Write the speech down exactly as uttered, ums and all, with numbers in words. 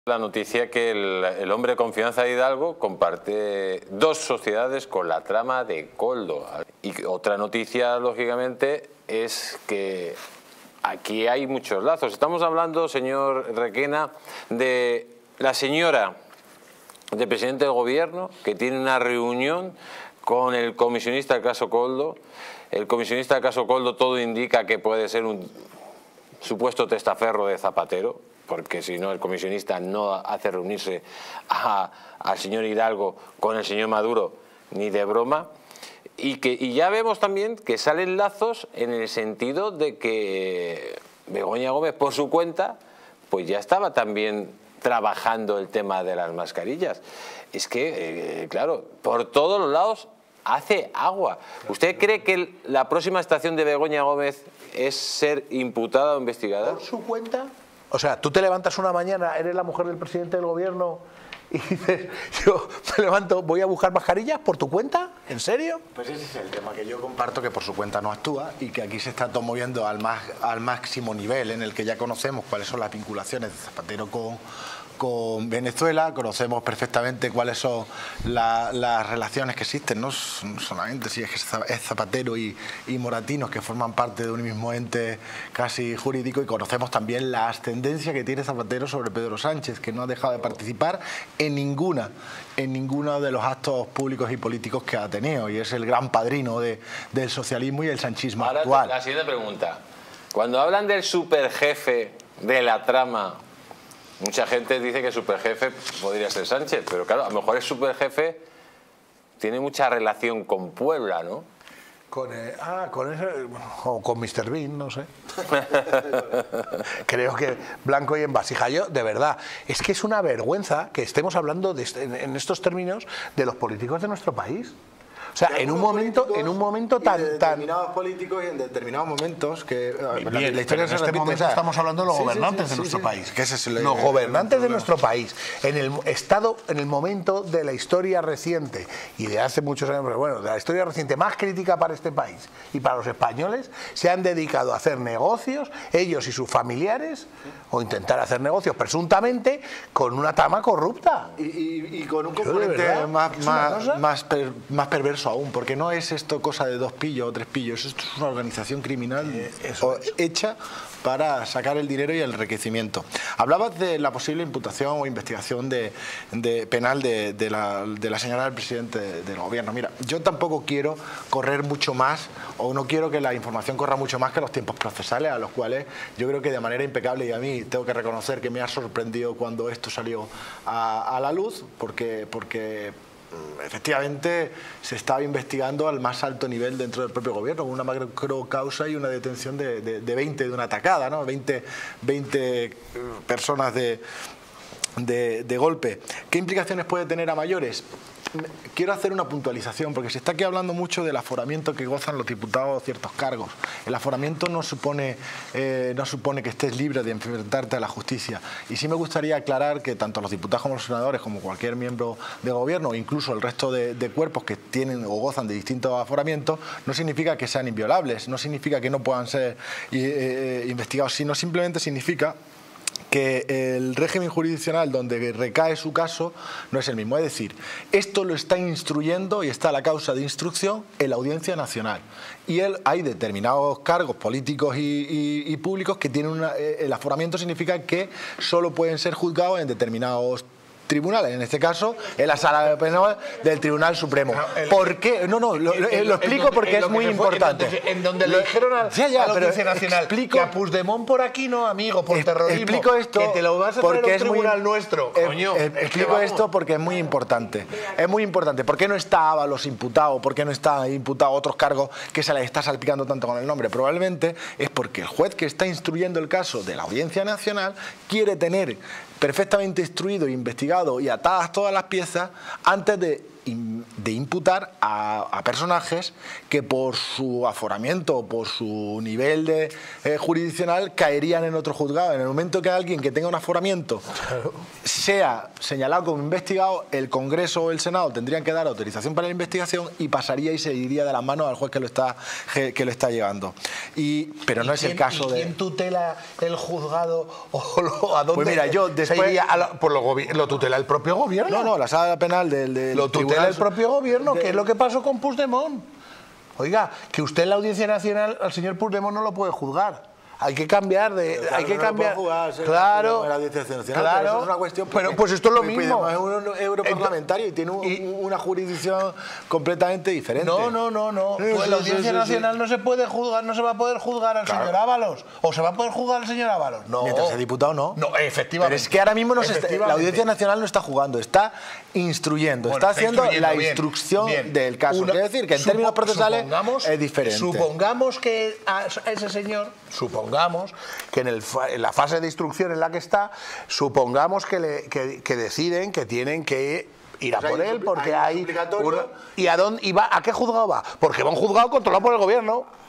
La noticia que el, el hombre de confianza de Hidalgo comparte dos sociedades con la trama de Koldo. Y otra noticia, lógicamente, es que aquí hay muchos lazos. Estamos hablando, señor Requena, de la señora del presidente del gobierno que tiene una reunión con el comisionista del caso Koldo. El comisionista del caso Koldo, todo indica que puede ser un supuesto testaferro de Zapatero, porque si no el comisionista no hace reunirse a, al señor Hidalgo con el señor Maduro ni de broma. Y, que, y ya vemos también que salen lazos en el sentido de que Begoña Gómez por su cuenta pues ya estaba también trabajando el tema de las mascarillas. Es que, eh, claro, por todos los lados hace agua. ¿Usted cree que la próxima estación de Begoña Gómez es ser imputada o investigada? ¿Por su cuenta? O sea, tú te levantas una mañana, eres la mujer del presidente del gobierno y dices, yo me levanto, voy a buscar mascarillas por tu cuenta, ¿en serio? Pues ese es el tema, que yo comparto que por su cuenta no actúa y que aquí se está todo moviendo al, más, al máximo nivel, en el que ya conocemos cuáles son las vinculaciones de Zapatero con, con Venezuela, conocemos perfectamente cuáles son la, las relaciones que existen, no solamente si es que es Zapatero y, y Moratinos, que forman parte de un mismo ente casi jurídico, y conocemos también la ascendencia que tiene Zapatero sobre Pedro Sánchez, que no ha dejado de participar en ninguna, en ninguno de los actos públicos y políticos que ha tenido, y es el gran padrino de, del socialismo y el sanchismo Ahora, actual. La siguiente pregunta. Cuando hablan del superjefe de la trama, mucha gente dice que superjefe podría ser Sánchez, pero claro, a lo mejor el superjefe tiene mucha relación con Puebla, ¿no? Con, eh, ah, con ese, o con mister Bean, no sé. Creo que blanco y en vasija. Yo, de verdad, es que es una vergüenza que estemos hablando de este, en, en estos términos de los políticos de nuestro país. O sea, en un momento, en un momento tan, de tan determinados políticos y en determinados momentos que bien, la, la historia en se este repite, momento o sea, estamos hablando de los sí, gobernantes sí, sí, de nuestro sí, país. Sí, que ese es el, los el, gobernantes el de nuestro país, en el estado, en el momento de la historia reciente y de hace muchos años, pero bueno, de la historia reciente más crítica para este país y para los españoles, se han dedicado a hacer negocios, ellos y sus familiares, o intentar hacer negocios presuntamente con una trama corrupta. Y, y, y con un Yo, componente verdad, más, es más, más, per, más perverso aún, porque no es esto cosa de dos pillos o tres pillos, esto es una organización criminal eh, o, hecha para sacar el dinero y el enriquecimiento. Hablabas de la posible imputación o investigación de, de penal de, de, la, de la señora del presidente de, del gobierno. Mira, yo tampoco quiero correr mucho más, o no quiero que la información corra mucho más que los tiempos procesales, a los cuales yo creo que de manera impecable, y a mí tengo que reconocer que me ha sorprendido cuando esto salió a, a la luz, porque, porque efectivamente se estaba investigando al más alto nivel dentro del propio gobierno, con una macro causa y una detención de, de, de veinte de una atacada, ¿no? veinte, veinte personas de, de, de golpe. ¿Qué implicaciones puede tener a mayores? Quiero hacer una puntualización, porque se está aquí hablando mucho del aforamiento que gozan los diputados de ciertos cargos. El aforamiento no supone, eh, no supone que estés libre de enfrentarte a la justicia. Y sí me gustaría aclarar que tanto los diputados como los senadores, como cualquier miembro de gobierno, incluso el resto de, de cuerpos que tienen o gozan de distintos aforamientos, no significa que sean inviolables, no significa que no puedan ser eh, investigados, sino simplemente significa que el régimen jurisdiccional donde recae su caso no es el mismo. Es decir, esto lo está instruyendo y está la causa de instrucción en la Audiencia Nacional. Y él, hay determinados cargos políticos y, y, y públicos que tienen una, el aforamiento significa que solo pueden ser juzgados en determinados tribunales, en este caso en la sala penal del Tribunal Supremo. ¿Por qué? No, no, lo, lo, lo explico porque es muy importante. En donde le dijeron a la Audiencia Nacional que a Puigdemont por aquí no, amigo, por terrorismo. Explico esto que te lo vas a traer a un tribunal muy, nuestro, eh, coño. Eh, explico esto porque es muy importante. Es muy importante. ¿Por qué no está Ábalos imputado? ¿Por qué no está imputado otros cargos que se les está salpicando tanto con el nombre? Probablemente es porque el juez que está instruyendo el caso de la Audiencia Nacional quiere tener perfectamente instruido, investigado y atadas todas las piezas antes de de imputar a, a personajes que por su aforamiento, por su nivel de, eh, jurisdiccional, caerían en otro juzgado. En el momento que alguien que tenga un aforamiento sea señalado como investigado, el Congreso o el Senado tendrían que dar autorización para la investigación y pasaría y se iría de las manos al juez que lo está, que lo está llevando. Y, pero no es el caso ¿y de... quién tutela el juzgado o lo, a dónde? Pues mira, yo después... se iría a la, por lo, lo tutela el propio gobierno. No, no, la sala penal del... del lo tutela tribunal, el propio gobierno, de, que es lo que pasó con Puigdemont. Oiga, que usted en la Audiencia Nacional al señor Puigdemont no lo puede juzgar. Hay que cambiar de, claro, hay que no cambiar. Jugar, claro, la Audiencia Nacional, claro. Pero eso es una cuestión. Pero pues esto es lo mismo. Es un europarlamentario y tiene un, y, una jurisdicción completamente diferente. No, no, no, no. Sí, pues sí, la sí, Audiencia sí, Nacional sí. no se puede juzgar, no se va a poder juzgar al claro. señor Ábalos. O se va a poder juzgar al señor Ábalos. No. Mientras sea diputado, no. No, efectivamente. Pero es que ahora mismo no se está, la Audiencia Nacional no está jugando, está instruyendo, bueno, está, está haciendo la bien, instrucción bien. del caso. Una, Quiere decir que en términos procesales es diferente. Supongamos que a ese señor, supongamos que en, el, en la fase de instrucción en la que está, supongamos que, le, que, que deciden que tienen que ir a o sea, por él porque hay... hay una, ¿Y, a, dónde, y va, a qué juzgado va? Porque va a un juzgado controlado por el gobierno.